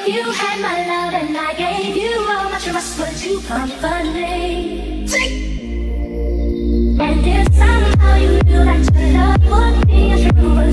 If you had my love and I gave you all my trust, would you comfort me? And if somehow you knew that your love would be a true